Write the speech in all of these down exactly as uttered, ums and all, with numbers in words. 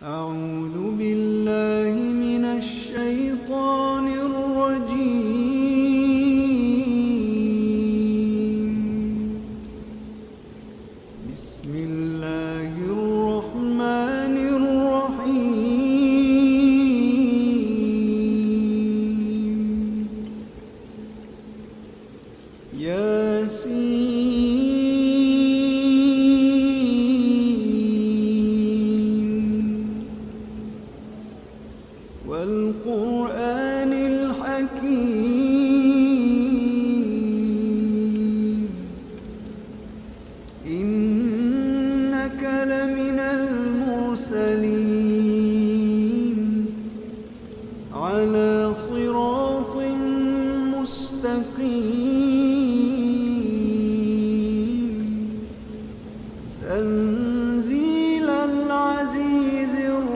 أعوذ بالله من الشيطان الرجيم. بسم الله الرحمن الرحيم. ياسين والقرآن الحكيم إنك لمن المرسلين على صراط مستقيم تنزيل العزيز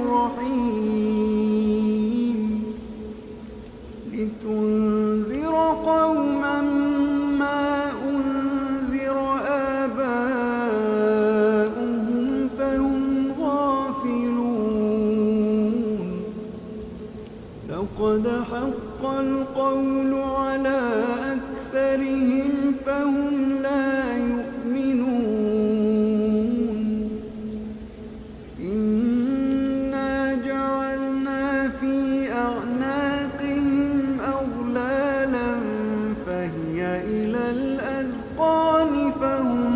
الرحيم لتنذر قوما ما أنذر آباؤهم فهم غافلون لقد حق القول على أكثرهم فهم لا يؤمنون إنا جعلنا في أعناقهم أغلالا فهي إلى الأذقان فهم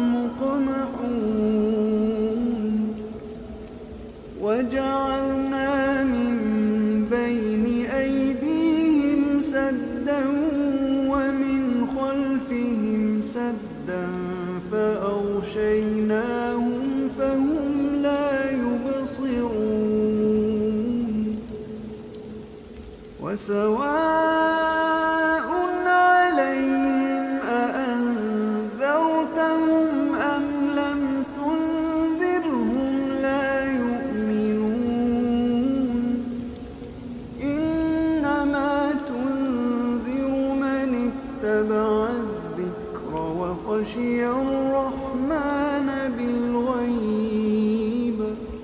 مقمحون وجعلنا من بين أيديهم سدا ومن خلفهم سدا فأغشيناهم فهم لا يبصرون وسواء عليهم أأنذرتهم أم لم تنذرهم لا يؤمنون إنما تنذر من اتبع الذكر وخشي الرحمن بالغيب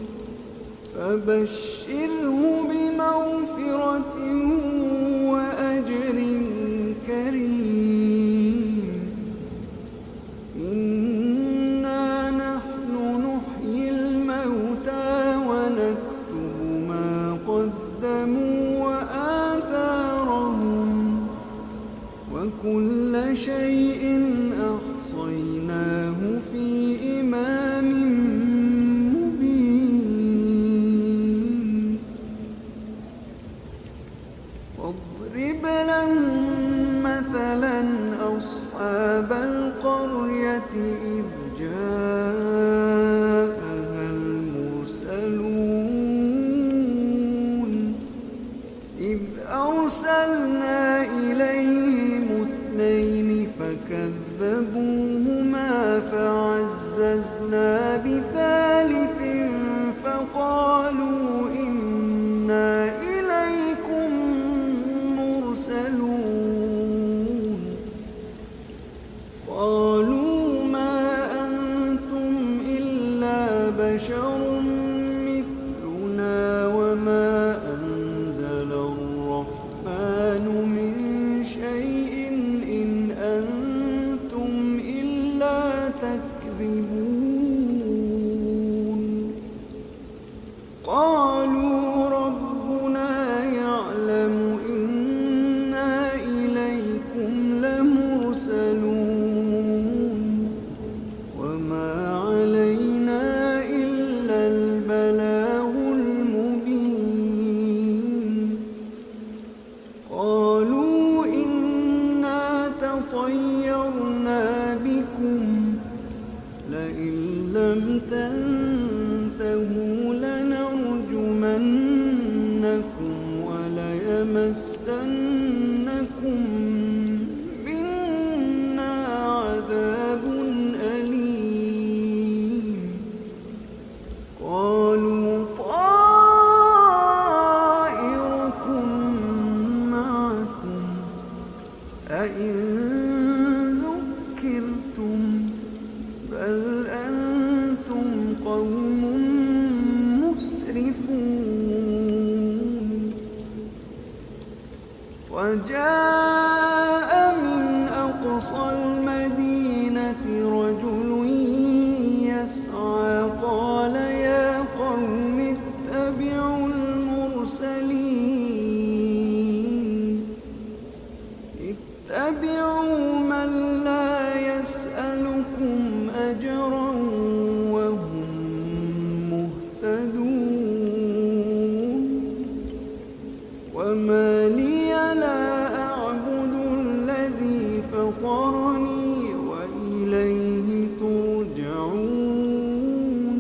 فبشره بمغفرة وأجر كريم إنا نحن نحيي الموتى ونكتب ما قدموا وآثارهم وكل شيء أحصيناه في إمام مبين واضرب لهم مثلا أصحاب القرية إذ جاءها المرسلون إذ أرسلنا إليهم اثنين فكذبوهما فعززنا بثالث فقالوا إنا إليكم مرسلون قالوا ما أنتم إلا بشر مثلنا وما أنزل الرحمن من شيء إن أنتم إلا تكذبون قالوا ربنا يعلم إنا إليكم لمرسلون وما علينا إلا البلاغ المبين قالوا إنا تطيرنا بكم لئن لم تنتهوا لنرجمنكم وليمسنكم منا عذاب أليم قالوا طائركم معكم أئن ذكرتم بل أنتم قوم مسرفون وجاء من أقصى المدينة رجل يسعى قال يا قوم اتبعوا المرسلين اتبعوا من لا يسألكم أجرا وهم مهتدون وما لي لا أعبد الذي فطرني وإليه ترجعون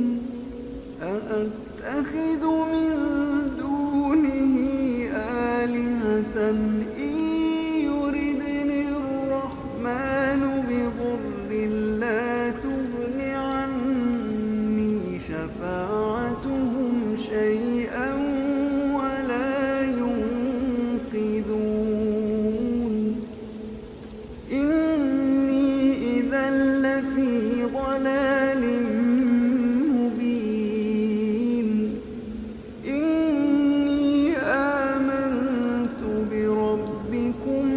أأتخذ من دونه آلهة إن يردني الرحمن بضر لا تغن عني شفاعتهم شيئا ولا ينقذون إني إذا لفي ضلال مبين إني آمنت بربكم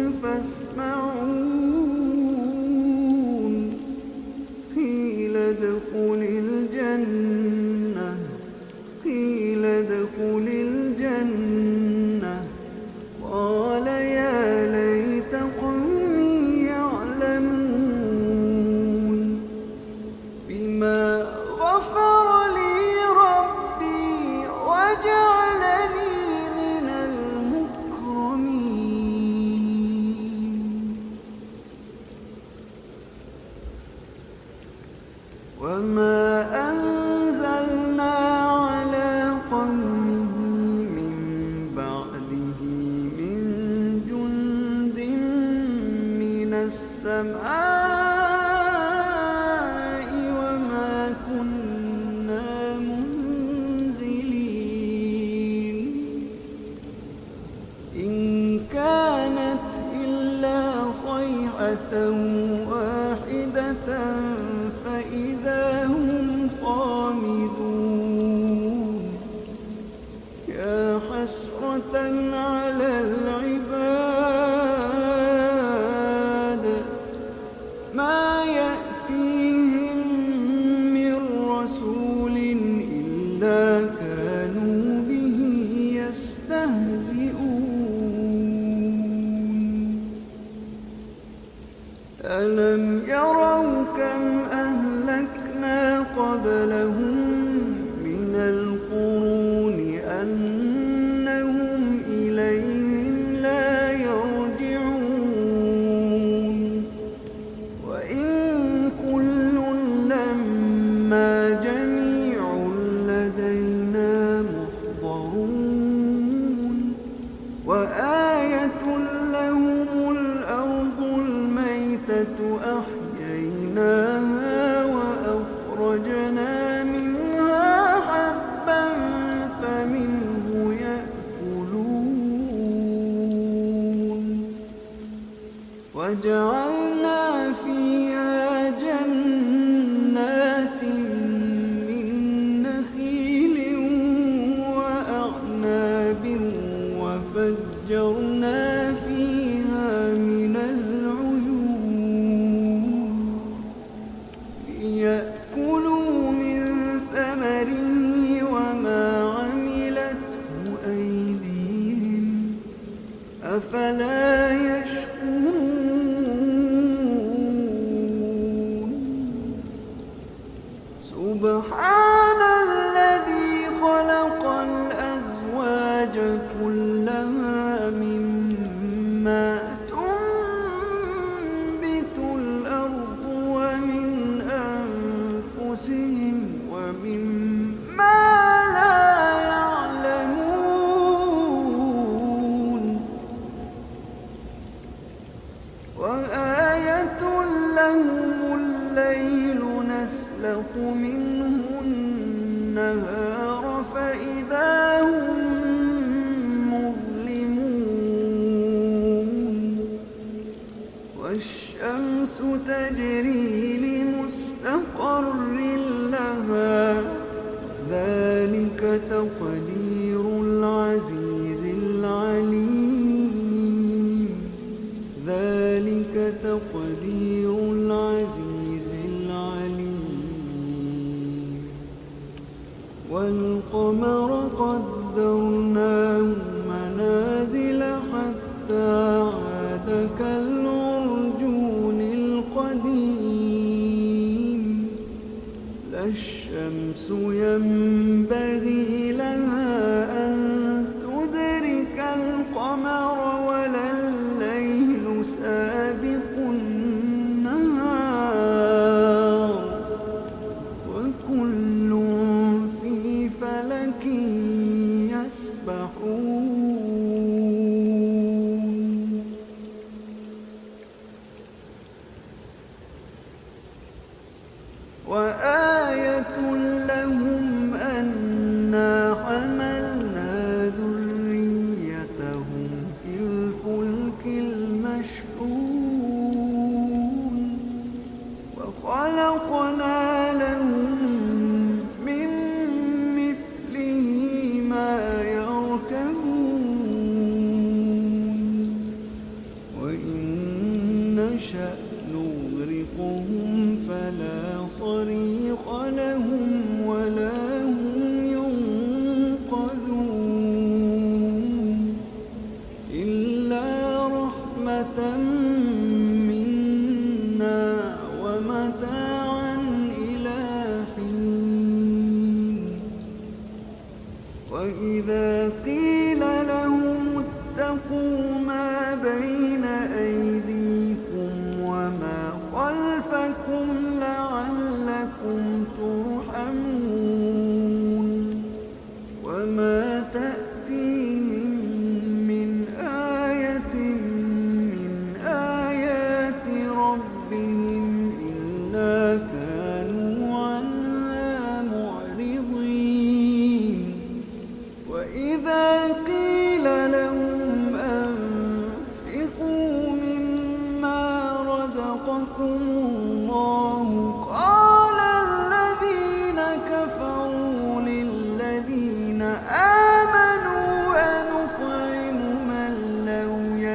فاسمعون قيل ادخل الجنة قيل ادخل الجنة قال يا ليت قومي يعلمون بما غفر لي ربي وجعلني من المكرمين وما أنزلنا على قومه من بعده من جند من السماء وما كنا منزلين إن كانت إلا صيحة واحدة فإذا هم خامدون يا حسرة على العباد ما يأتيهم من رسول إلا كانوا به يستهزئون ألم يروا كم أهلكنا قبلهم من القرون أنهم إليهم لا يرجعون وإن كل لما جميع لدينا محضرون وآية لهم الأرض الميتة أحييناها وأخرجنا منها حبا فمنه يأكلون وجعلنا فيها جنات من نخيل وأعناب وفجرنا فيها من العيون ليأكلوا من ثمره وما عملته أيديهم أفلا يشكرون سبحان الذي خلق الأزواج كلها مما تنبت الأرض ومن أنفسهم ومما لا يعلمون وآية لهم الليل نسلخ منه النهار فإذا هم مظلمون والشمس تجري لمستقر لها ذلك تقدير العزيز العليم والقمر قدرناه منازل حتى عاد كالعرجون القديم لا الشمس ينبغي لها أن تدرك القمر ولا الليل سابق النهار وكل في فلك يسبحون وآية لهم أنا حملنا ذريتهم في الفلك المشحون وخلقنا لهم من مثله ما يركبون وإن نشأ نغرقهم فلا صريخ لهم ولا هم ينقذون إلا رحمة منا ومتاعا إلى حين وإذا قيل لهم اتقوا ما بين أيديكم وما خلفكم لعلكم ترحمون وما تأتيهم من آية من آيات ربهم إلا كانوا عنها معرضين وإذا قيل لهم أنفقوا مما رزقكم الله قال الذين كفروا للذين آمنوا أنطعم من لو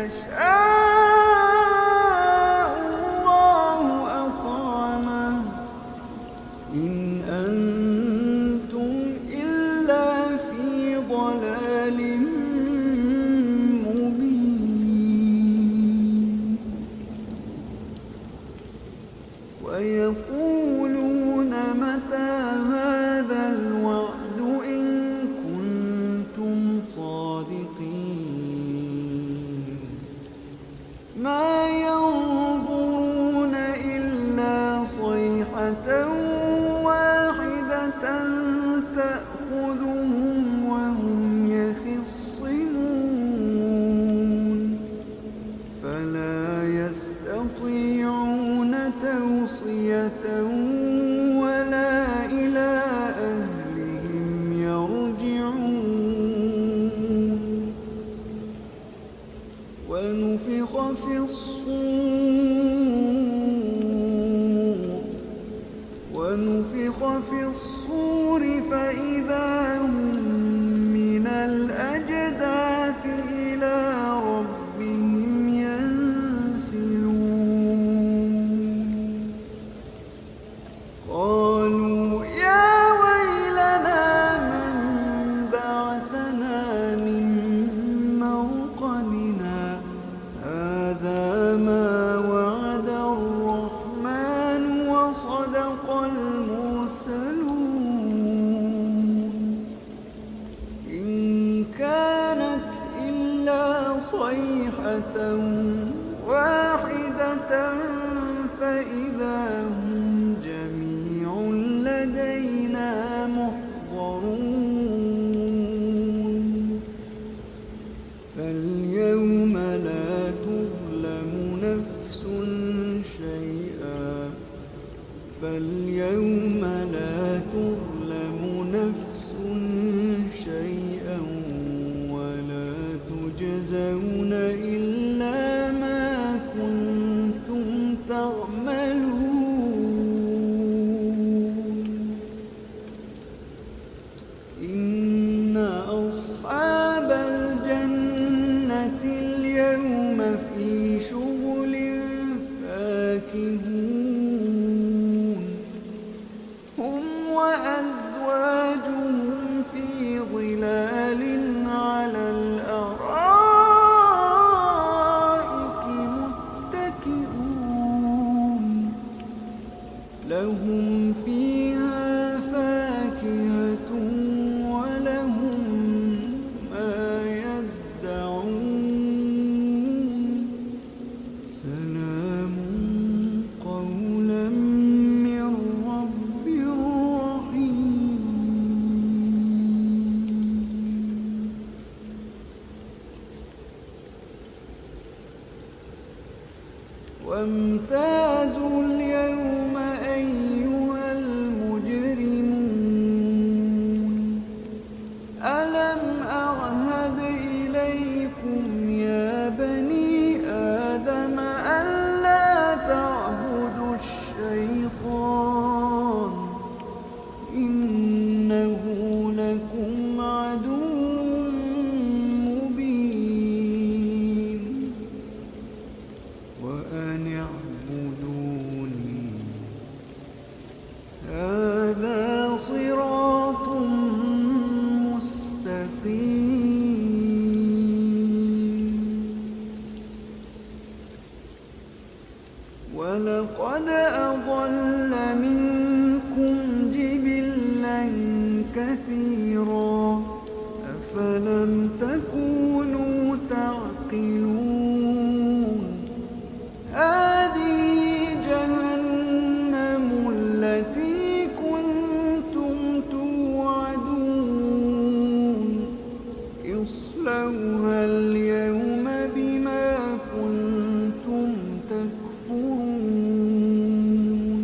يشاء الله أطعمه إن أنتم إلا في ضلال مبين ويقولون متى هذا الوعد إن كنتم صادقين ما ينظرون إلا صيحة واحدة تأخذهم وهم يخصمون فلا يستطيعون توصية ولا إلى أهلهم يرجعون ونفخ في الصور ونفخ في الصور فإذا هم من الأجداث إلى ربهم ينسلون قالوا يا ويلنا من بعثنا من مرقدنا هذا ما وعد الرحمن وصدق المرسلون إن كانت إلا صيحة واحدة فإذا هم جميع لدينا محضرون فاليوم لا تظلم نفس شيئا فاليوم لا تظلم نفس شيئا ولا تجزون إلا ما كنتم تعملون إن أصحاب الجنة اليوم في شغل فاكهون هم وأزواجهم وامتازوا اليوم أيها المجرمون ألم أعهد إليكم يا بني آدم ألا تعبدوا الشيطان إنه لكم عدو مبين وأن اعبدوني هذا صراط مستقيم ولقد أضل منكم جبلا كثيرا أفلم تكونوا تعقلون هذه جهنم التي كنتم توعدون اصلوها اليوم بما كنتم تكفرون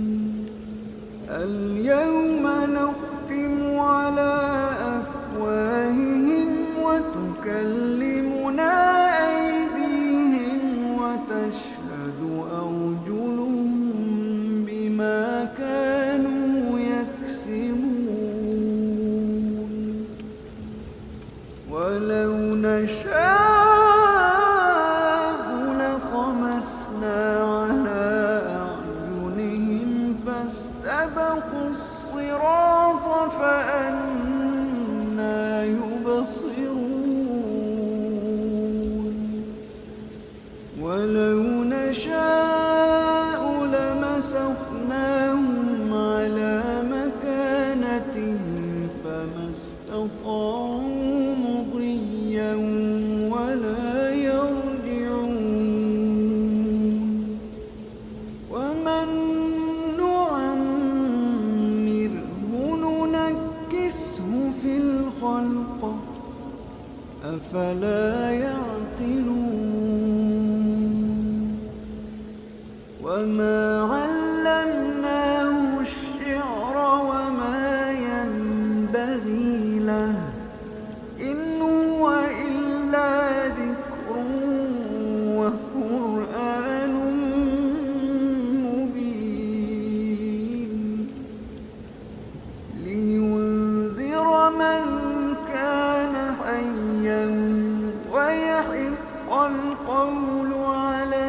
اليوم نختم على أفواههم وتكلمنا أيديهم وتشهد أرجلهم بما كانوا يكسبون ولو نشاء لطمسنا على أعينهم فاستبقوا الصراط فأنى يبصرون ولو نشاء لمسخناهم على مكانتهم فما استطاعوا مضيا ولا يرجعون ومن نعمره ننكسه في الخلق أفلا يعقلون وما علمناه الشعر وما ينبغي له إن هو إلا ذكر وقرآن مبين لينذر من كان حيا ويحق القول على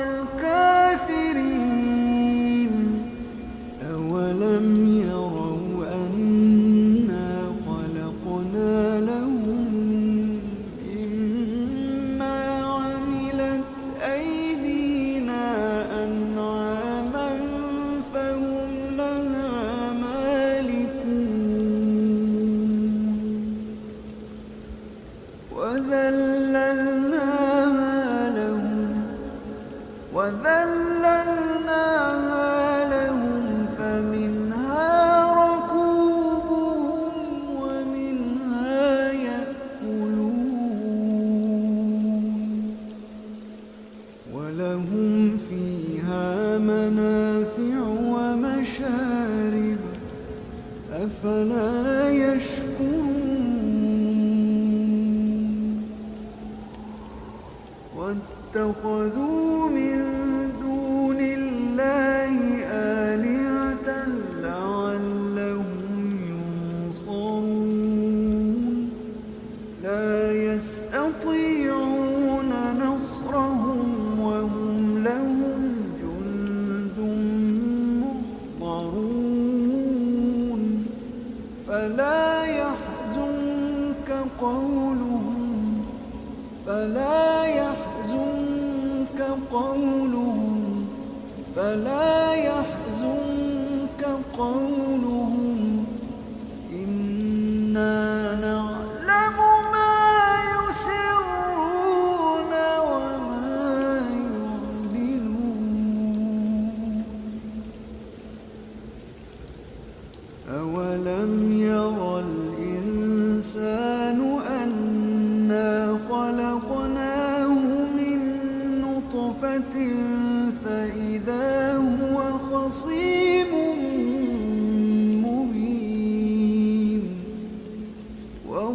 الكافرين أولم يروا أنا خلقنا لهم مما عملت أيدينا أنعاما فهم لها مالكون وذللناها لهم وذللناها لهم فمنها ركوبهم ومنها يأكلون ولهم فيها منافع ومشارب أفلا يشكرون واتخذوا من دون الله آلهة لعلهم ينصرون لا يستطيعون نصرهم وهم لهم جند محضرون فلا يحزنك قولهم فلا يحزنك قولهم فلا يحزنك قولهم إنا نعلم ما يسرون وما يعلنون أولم ير الإنسان أنا خلقناه من نطفة فإذا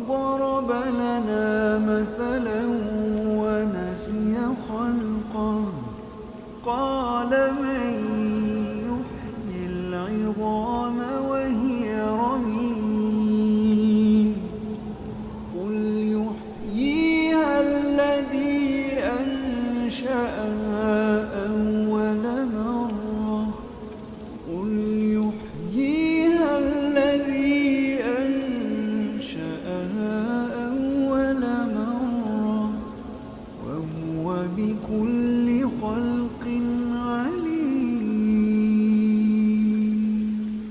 وضرب لنا مثلا ونسي خلقه قال من يحيي العظام وهي رميم قل يحييها الذي أنشأها أول مرة قل يحييها الذي أنشأها أول مرة وهو بكل خلق عليم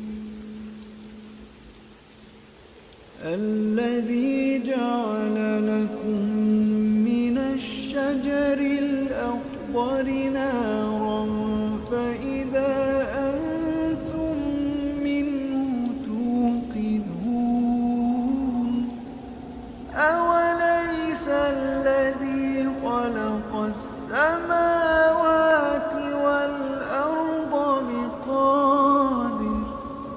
الذي جعل لكم من الشجر الأخضر نارا فإذا أنتم منه توقدون أوليس الذي خلق السماوات والأرض بقادر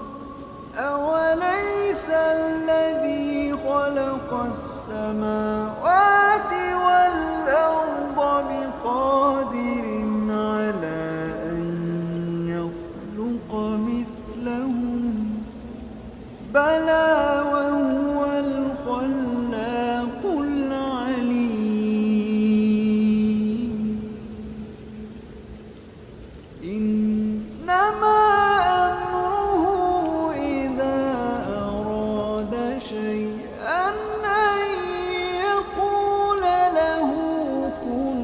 أوليس الذي خلق السماوات والأرض بقادر على أن يخلق مثلهم بلى وهو الخلاق العليم إنما أمره إذا أراد شيئا أن يقول له كن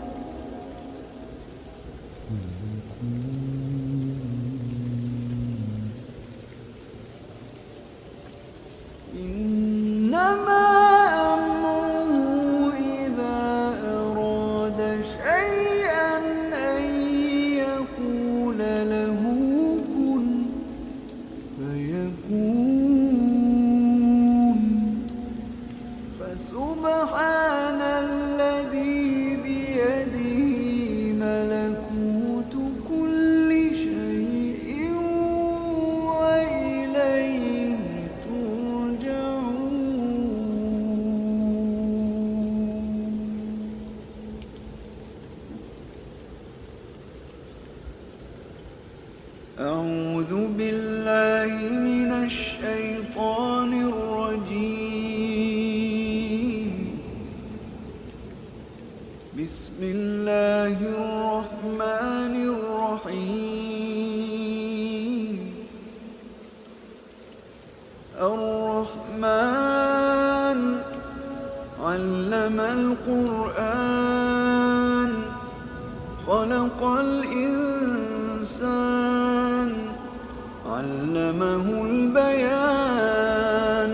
إنما أمره إذا أراد شيئا أن يقول له كن فيكون فسبحان الذي بيده ملكوت كل شيء وإليه أعوذ بالله من الشيطان الرجيم بسم الله الرحمن الرحيم الرحمن علم القرآن خلق الإنسان علمه البيان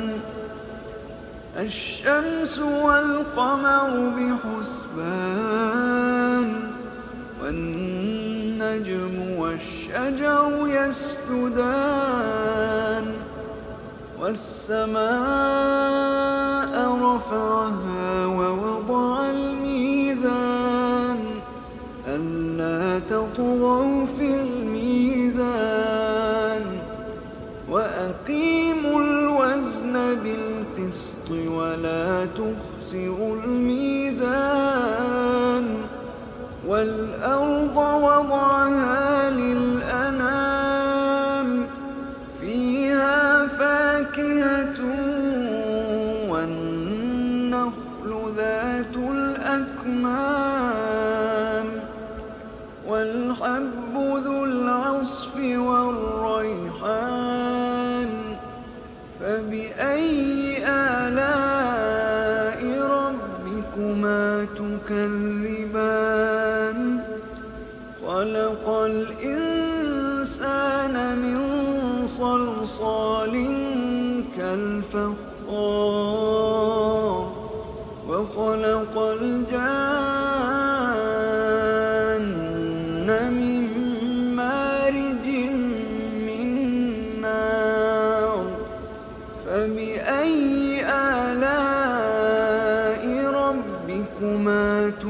الشمس والقمر بحسبان والنجم والشجر يسجدان والسماء رفعها ووضع الميزان ألا تطغوا في الميزان وأقيموا الوزن بالقسط ولا تخسروا الميزان والأرض وضعها للأنام فيها فاكهة والنخل ذات الأكمام والحب ذو العصف والريحان فبأي آلاء ربكما تكذبان خلق الإنسان من صلصال كالفخار وخلق الجان من مارج من نار فبأي آلاء ربكما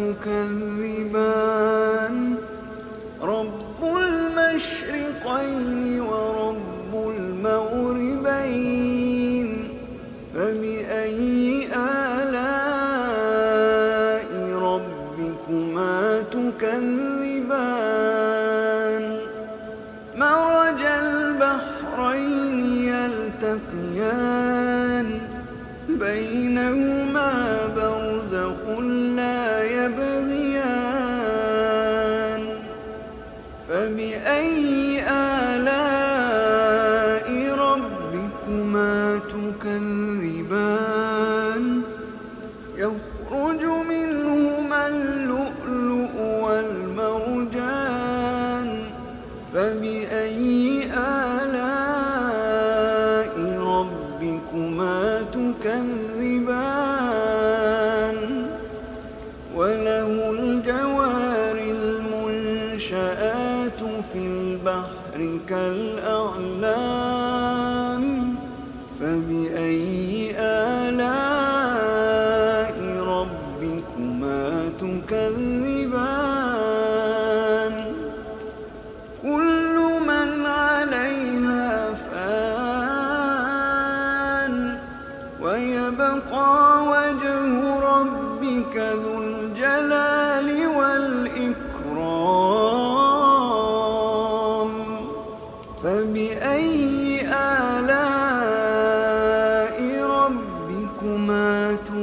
تكذبان رب المشرقين ورب المغربين فبأي بينهما برزخ لا يبغيان فبأي آلاء ربكما تكذبان يخرج منهما اللؤلؤ والمرجان فبأي آلاء ربكما تكذبان وله الجوار المنشآت في البحر كالأعلام فبأي آلاء ربكما تكذبان كل من عليها فان ويبقى وجه ربك ذو الجلال والإكرام فبأي آلاء ربكما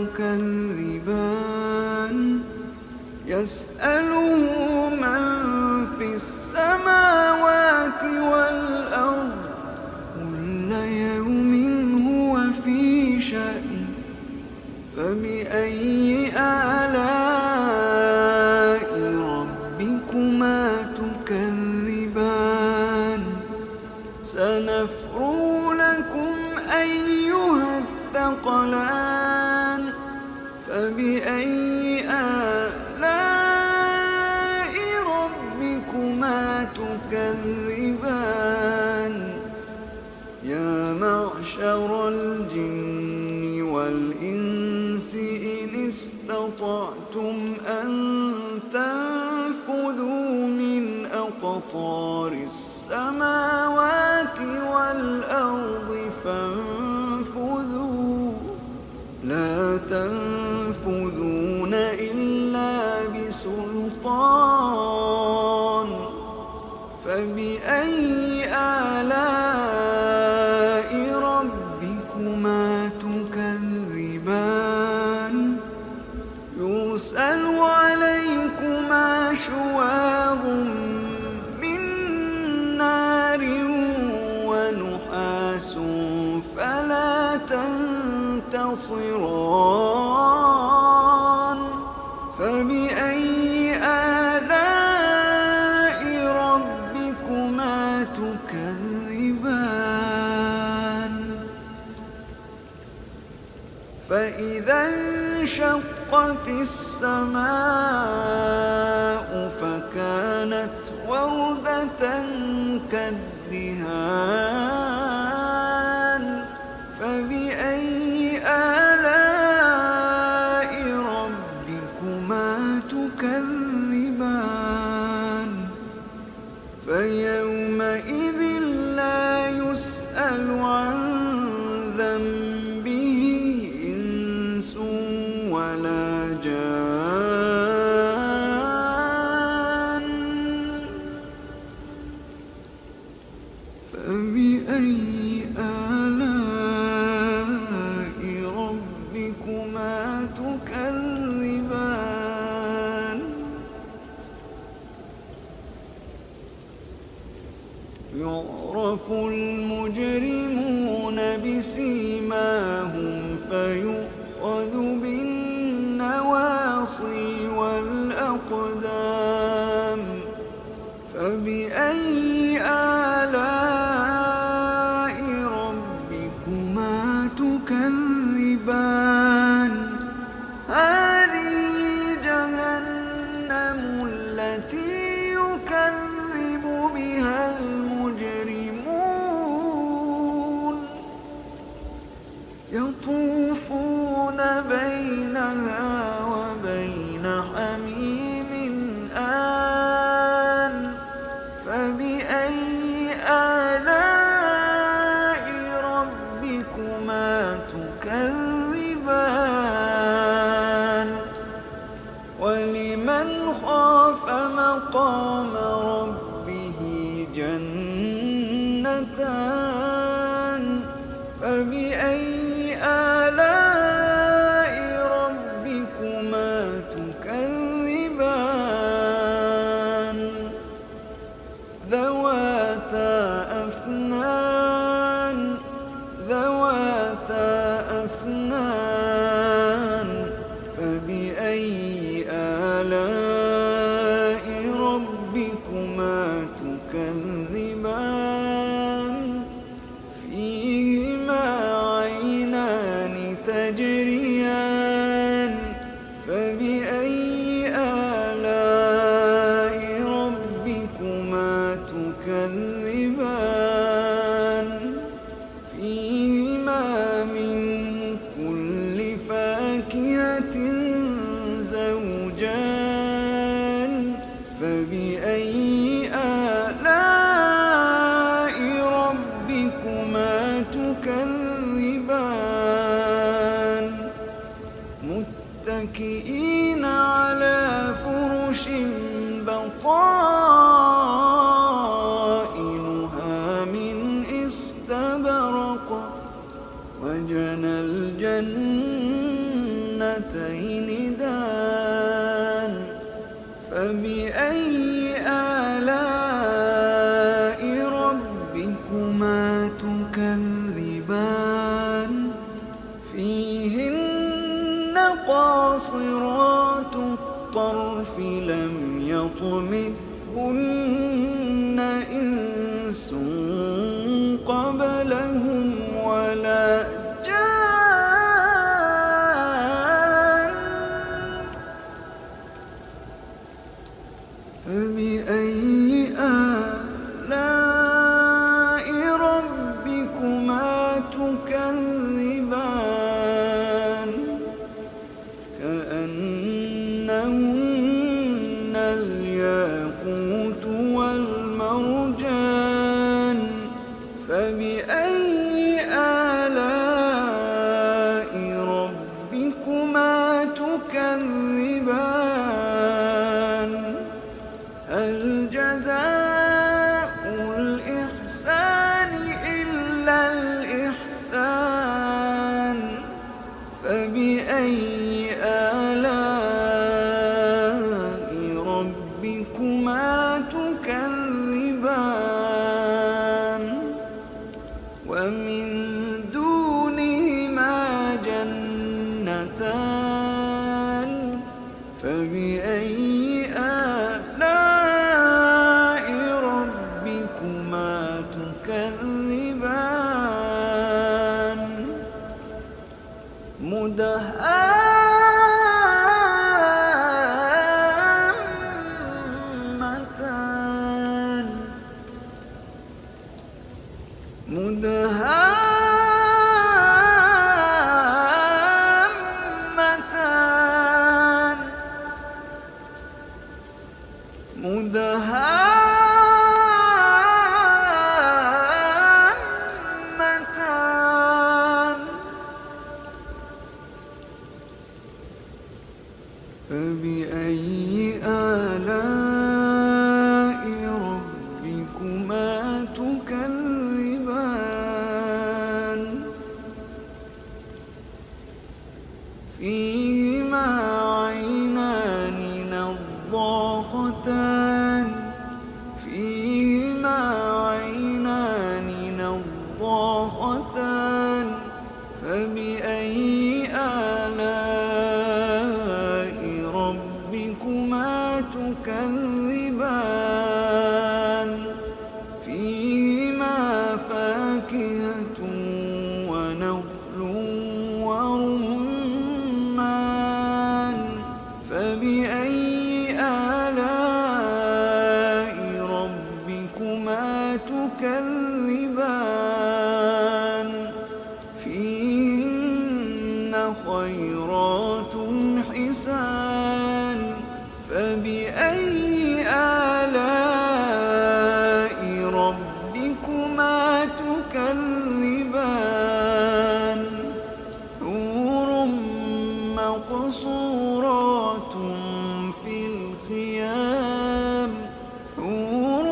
تكذبان يسأله من في السماوات والأرض كل يوم هو في شأن فبأي آلاء ربكما تكذبان سنفرغ لكم أيها الثقلان فبأي آلاء ربكما تكذبان يا معشر الجن والإنس إن استطعتم أن تنفذوا من أقطار السماوات والأرض فانفذوا لا تنفذون إلا بسلطان فبأي آلاء ربكما تكذبان يرسل عليكما شواظ من نار ونحاس فلا تنتصران فبأي آلاء ربكما تكذبان فإذا انشقت السماء فكانت وردة كالدهان فبأي آلاء ربكما تكذبان فيومئذ لا يسأل عن ذنبه إنس ولا جان فبأي آلاء ربكما تكذبان يعرف المجرمون بسيماهم فيؤخذ بالنواصي والأقدام فبأي آلاء ربكما تكذبان هذه جهنم التي يكذب بها المجرمون يطوفون بينها وبين حميم آن فبأي آلاء ربكما تكذبان ولمن خاف مقام ربه جنتان فبأي آلاء تجريان فبأي آلاء ربكما تكذبان فيهما من كل فاكهة زوجان فبأي آلاء ربكما تكذبان متكئين على فرش بطائنها من استبرق وجنى الجنتين دان فبأي آلاء ربكما تكذبان فيهن قاصرات الطرف لم يطمثهن إنس قبلهم ولا جان فبأي آلاء ربكما تكذبان كأنهن الياقوت والمرجان فبأي آلاء ربكما تكذبان هل جزاء الإحسان إلا الإحسان فبأي آلاء ربكما تكذبان ومن دونهما جنتان فبأي آلاء ربكما تكذبان مدهامتان مدهامتان مدهامتان فبأي آلاء ربكما تكذبان فيهما عينان نضاختان فيهما عينان نضاختان فبأي آلاء ربكما تكذبان فيهما فاكهة ونخل ورمان فبأي آلاء ربكما تكذبان فيهن خيرات حسان فبأي آلاء ربكما تكذبان حور مقصورات في الخيام حور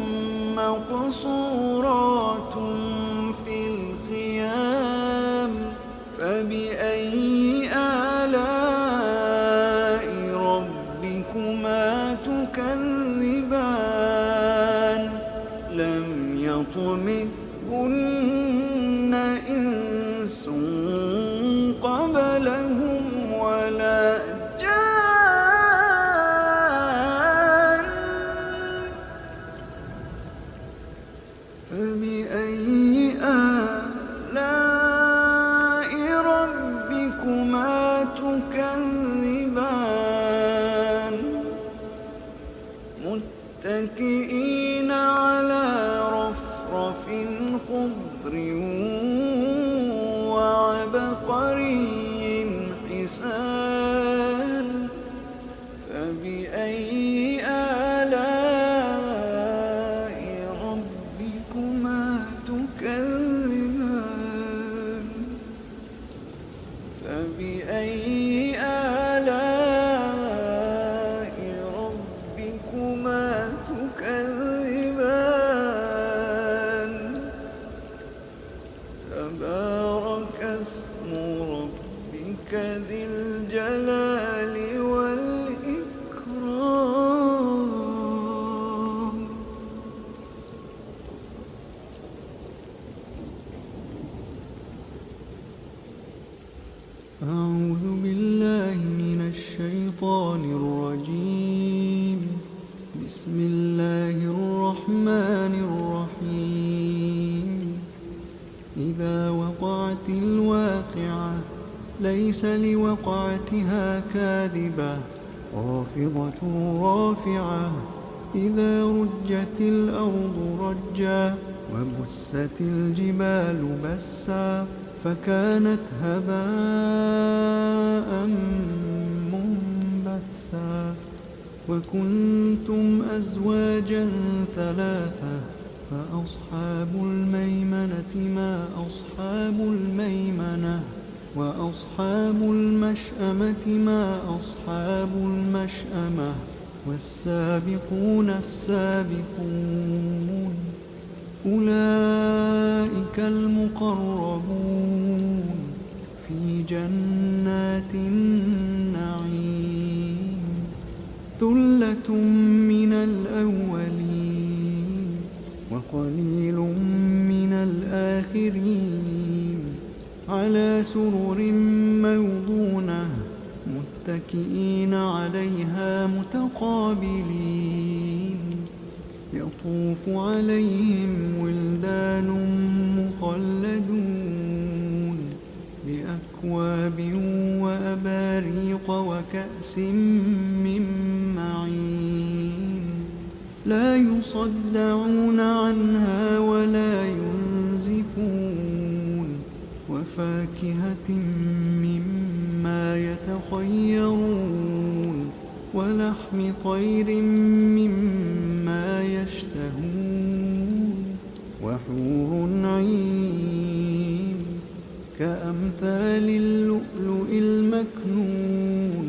مقصورات في الخيام فبأي آلاء ربكما تكذبان لم يطمثهن إنس قبلهم ولا جان فبأي آلاء ربكما حسان فبأي آلاء ربكما تكذبان فبأي آلاء ربكما تكذبان تبارك اسم ربك ذي الجلال والإكرام. أعوذ بالله من الشيطان الرجيم. بسم الله الرحمن الرحيم. إذا وقعت الواقعة ليس لوقعتها كاذبة خافضة رافعة إذا رجت الأرض رجا وبست الجبال بسا فكانت هباء منبثا وكنتم أزواجا ثلاثة فأصحاب الميمنة ما أصحاب الميمنة وأصحاب المشأمة ما أصحاب المشأمة والسابقون السابقون أولئك المقربون في جنات النعيم. ثلة من الأولين وقليل من الآخرين على سرر موضونة متكئين عليها متقابلين يطوف عليهم ولدان مخلدون بأكواب وأباريق وكأس من معين لا يصدعون عنها ولا ينزفون وفاكهة مما يتخيرون ولحم طير مما يشتهون وحور عين كأمثال اللؤلؤ المكنون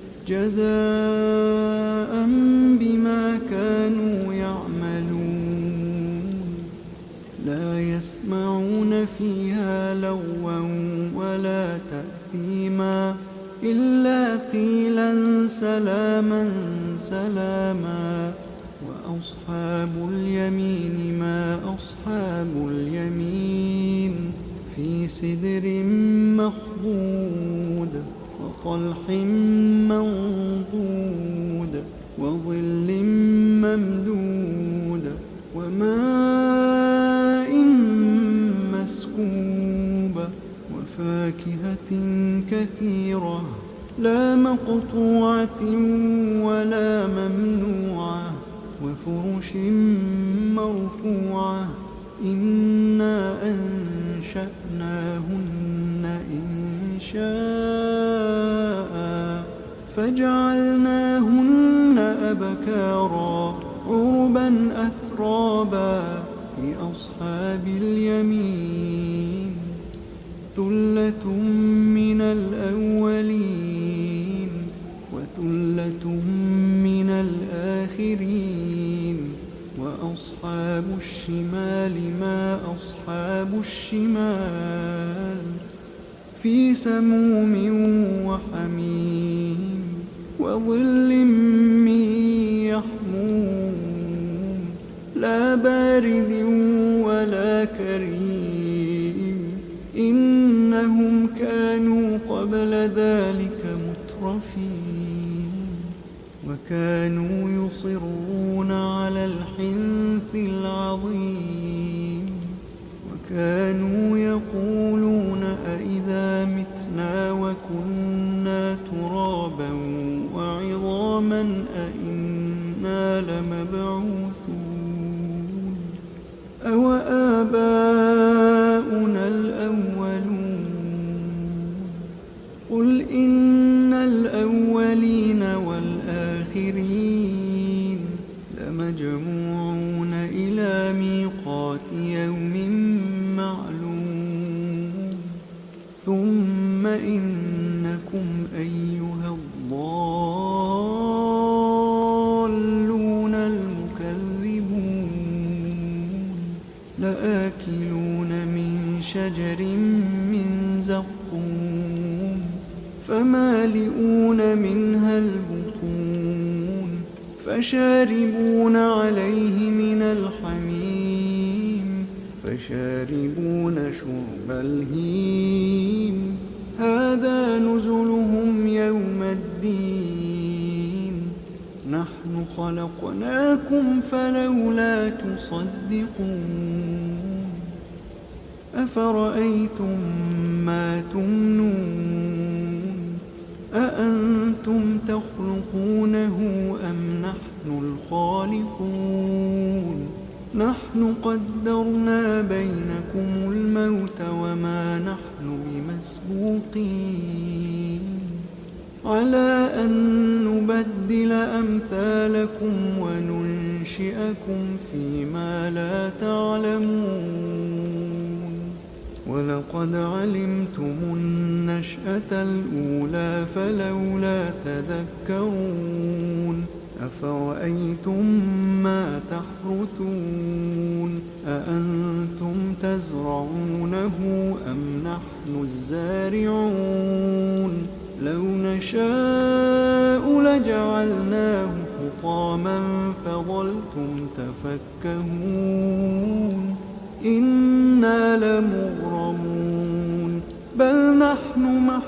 جزاء بما كانوا يعملون. لا يسمعون فيها لغوا ولا تأثيما إلا قيلا سلاما سلاما. وأصحاب اليمين ما أصحاب اليمين في سدر مخضود وطلح منضود وظل ممدود وماء مسكوب وفاكهة كثيرة لا مقطوعة ولا ممنوعة وفرش مرفوعة إنا أنشأناهن إنشاء فجعلناهن أبكارا عربا أترابا لأصحاب اليمين. ثلة من الأولين وثلة من الآخرين وأصحاب الشمال ما أصحاب الشمال في سموم وحميم وظل من يحموم لا بارد ولا كريم إنهم كانوا قبل ذلك مترفين وكانوا يصرون على الحنث العظيم وكانوا يقولون أئذا متنا وكنا ترابا وعظاما أئنا لمبعوثون أوآباؤنا الأولون قل إن الأولين والآخرين لمجموعون إلى ميقات يوم معلوم ثم إنكم أيها الضالون المكذبون لآكلون من شجر من زقوم فمالئون منها البطون فشاربون عليه من الحميم فشاربون شرب الهيم هذا نزلهم يوم الدين نحن خلقناكم فلولا تصدقون أفرأيتم ما تمنون أأنتم تخلقونه أم نحن الخالقون نحن قدرنا بينكم الموت وما نحن بمسبوقين على أن نبدل أمثالكم وننشئكم فيما لا تعلمون ولقد علمتم النشأة الأولى فلولا تذكرون أفرأيتم ما تحرثون أأنتم تزرعونه أم نحن الزارعون لو نشاء لجعلناه حطاما فظلتم تفكهون إنا لمغرمون بل نحن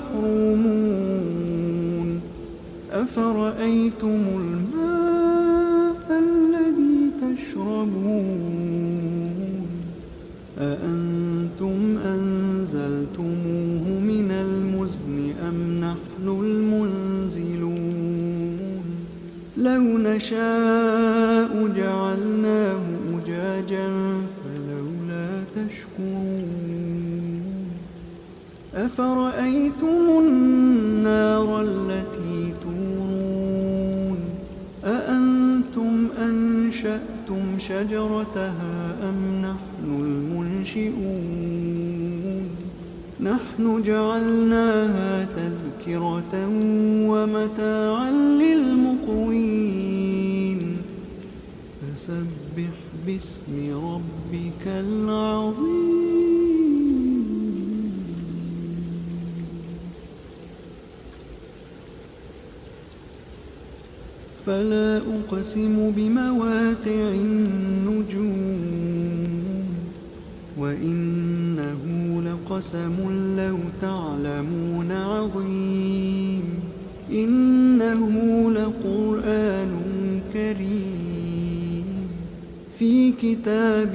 محرومون أفرأيتم الماء الذي تشربون أأنتم أنزلتموه من المزن أم نحن المنزلون لو نشاء جعلناه أجاجا فلولا تشكرون أفرأيتم النار التي تورون أأنتم أنشأتم شجرتها أم نحن المنشئون نحن جعلناها تذكرة ومتاعا للمقوين فسبح باسم ربك العظيم فلا أقسم بمواقع النجوم وإنه لقسم لو تعلمون عظيم إنه لقرآن كريم في كتاب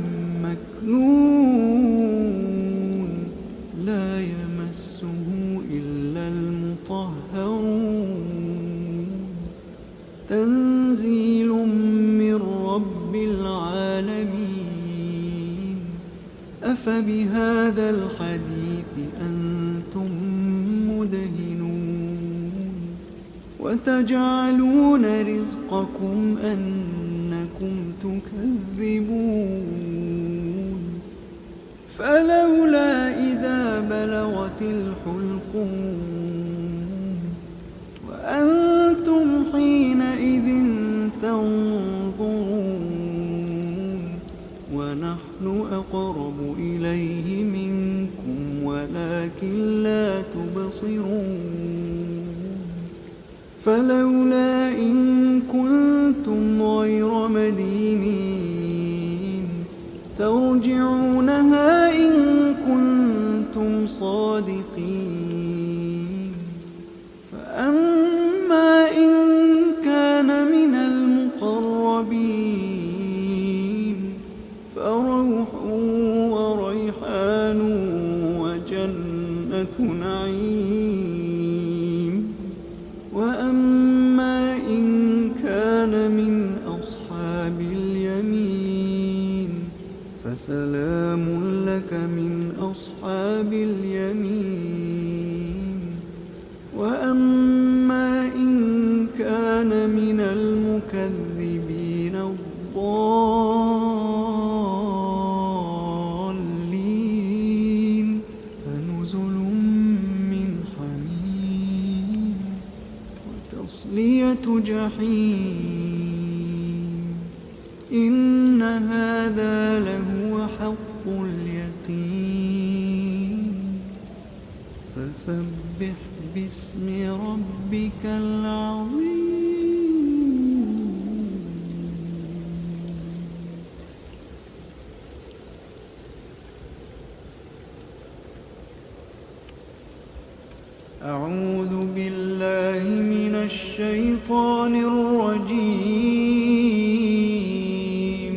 مكنون لا يمسه إلا المطهرون تنزيل من رب العالمين أفبهذا الحديث أنتم مدهنون وتجعلون رزقكم أنكم تكذبون فلولا إذا بلغت الحلقوم وأنتم حينئذ تنظرون ونحن أقرب إليه منكم ولكن لا تبصرون فلولا إن كنتم غير مدينين ترجعونها إن كنتم صادقين فأما إن كان من المقربين فروح وريحان وجنة نعيم وأما إن كان من أصحاب اليمين فسلام لك من أصحاب اليمين تَصْلِيَةُ جَحِيمٍ إِنَّ هَذَا لَهُوَ حَقُّ الْيَقِينِ فَسَبِّحْ بِاسْمِ رَبِّكَ الْعَظِيمِ. أعوذ بالله من الشيطان الرجيم.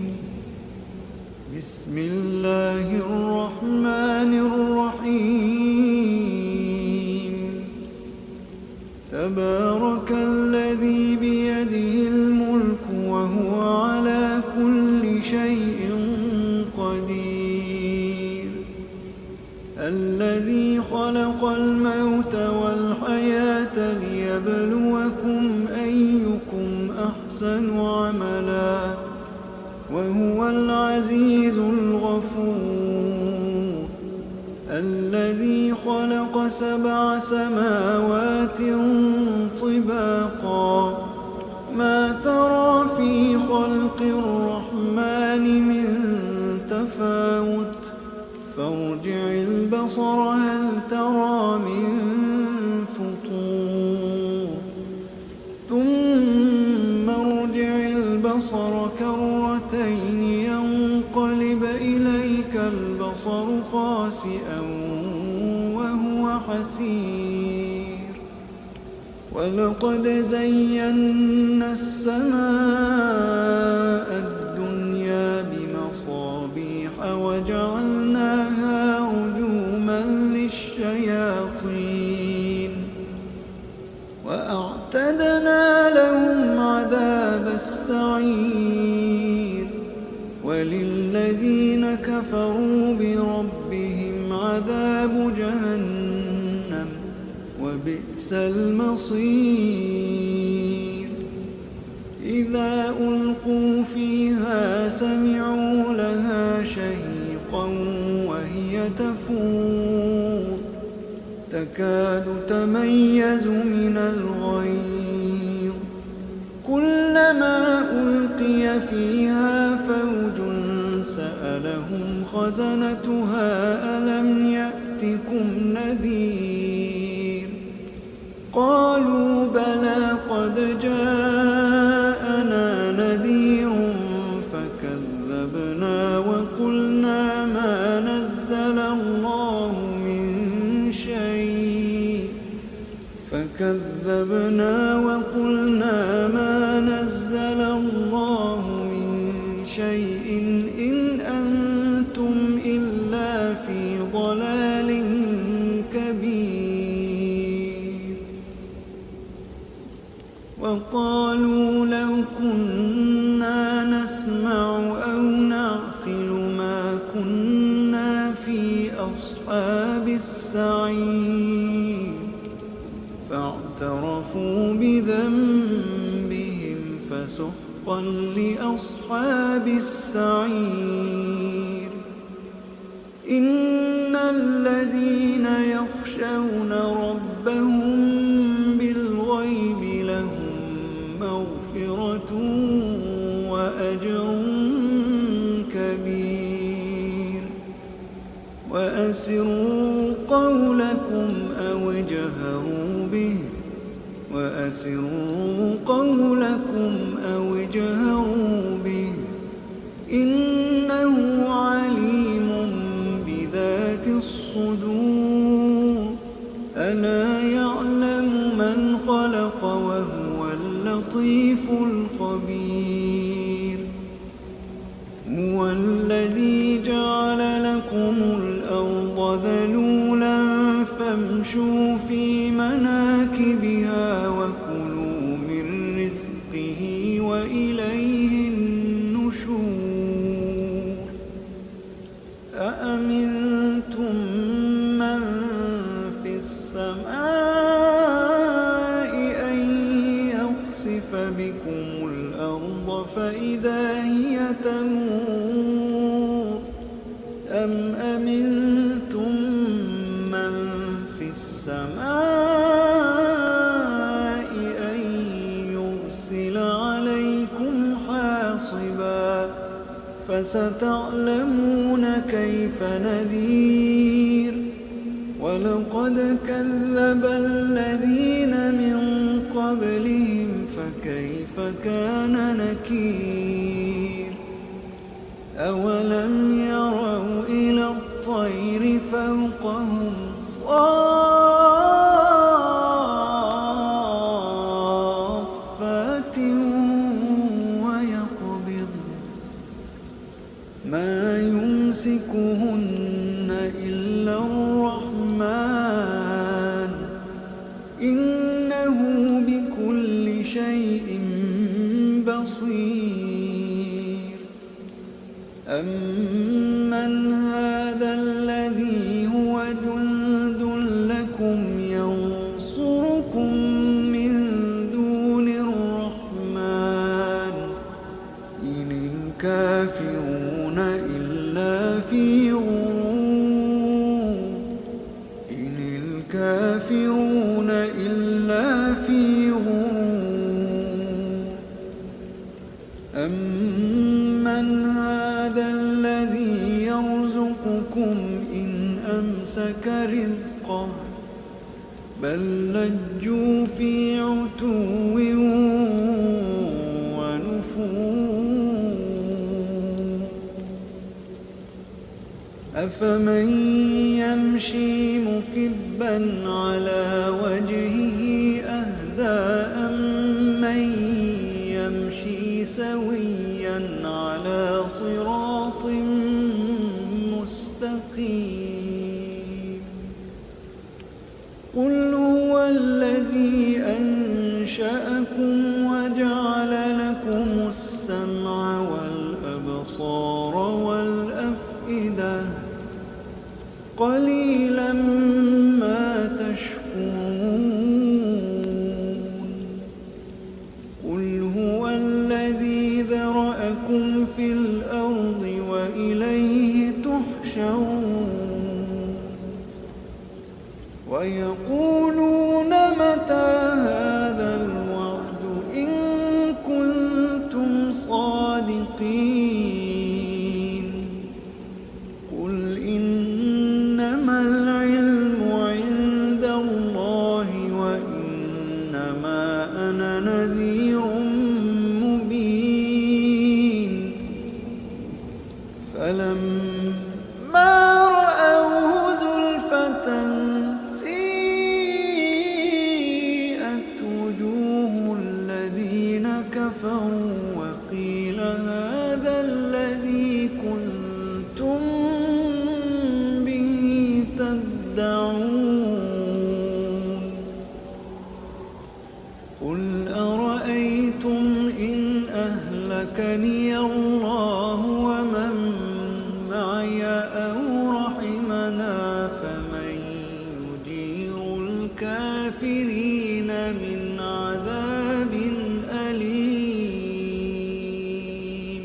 بسم الله الرحمن الرحيم. تبارك الذي بيده الملك وهو على كل شيء قدير. الذي خلق الموت والحياة ليبلوكم أيكم أحسن عملا وهو العزيز الغفور. الذي خلق سبع سماوات طباقا ما ترى في خلق الرحمن من تفاوت فارجع البصر هل ترى من فطور ثم ارجع البصر كرتين ينقلب إليك البصر خاسئا وهو حسير. ولقد زينا السماء الدنيا بمصابيح وجعلناها رجوما للشياطين وأعتدنا لهم عذاب السعير. وللذين كفروا بربهم عذاب جهنم وبئس المصير. إذا ألقوا فيها سمعوا لها شهيقا وهي تفور تكاد تميز من الغيظ. كلما ألقي فيها فوج سألهم خزنتها ألم يأتكم نذير. قالوا بلى قد جاءنا نذير فكذبنا وقلنا ما نزل الله من شيء فكذبنا وقلنا ما نزل الله من شيء إن أنتم إلا في ضلال كبير. وقالوا لو كنا نسمع أو نعقل ما كنا في أصحاب السعير فاعترفوا بذنبهم فسحقا لأصحاب السعير. إن الذين يخشون ربهم بالغيب لهم مغفرة وأجر كبير. وأسروا قولكم أو اجهروا به وأسروا قولكم أو اجهروا به إنه عليم بذات الصدور. ألا يعلم من خلق وهو اللطيف الخبير. هو الذي جعل لكم الأرض ذلولا فامشوا في مناكبها وكلوا من رزقه وإليه النشور. أأمنتم من في السماء أن يخسف بكم الأرض فإذا هي تمور أم أمنتم من في السماء أن فستعلمون كيف نذير ولقد كذب الذين من قبلهم فكيف كان نكير أولم يروا إلى الطير فوقهم صافات ويقبض ما يمسكهن إلا الرحمن إنه بكل شيء بصير أمن هذا الذي هو جند لكم ينصركم من دون الرحمن إن الكافرون إلا في غرور إن الكافرون إلا في غرور أمن هذا الذي يرزقكم إن أمسك رزقه بل لجوا في عتو ونفور أفمن يمشي مكبا على وجهه أهدى أمن يمشي سويا على صراط مستقيم قل هو الذي أنشأكم وجعل لكم السمع والأبصار والأفئدة قليلا ما تشكرون قل هو الذي ذرأكم في الأرض وإليه تحشرون ويقولون متى هذا الوعد إن كنتم صادقين قل إنما العلم عند الله وإنما أنا نذير مبين فلما رأوه زلفة سيئت وجوه الذين كفروا وقيل هذا الذي كنتم به تدعون قل أرأيتم إن أهلكني الله ومن معي أو رحمنا فمن يجير الكافرين من عذاب أليم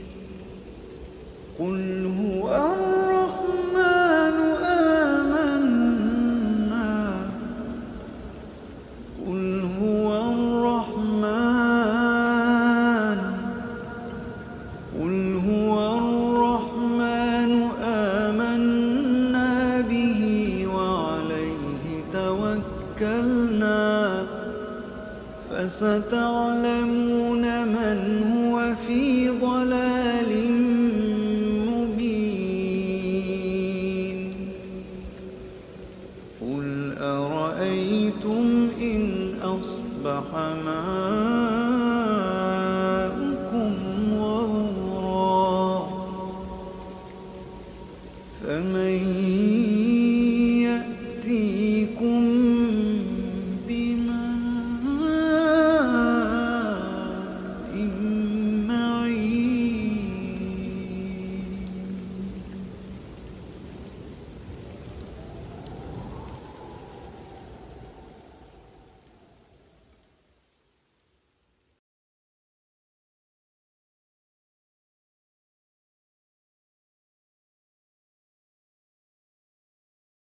قل هو الرحمن آمنا قل هو الرحمن قل هو الرحمن آمنا به وعليه توكلنا فستعلمون من هو في ضلال مبين قل أرأيتم إن أصبح ماؤكم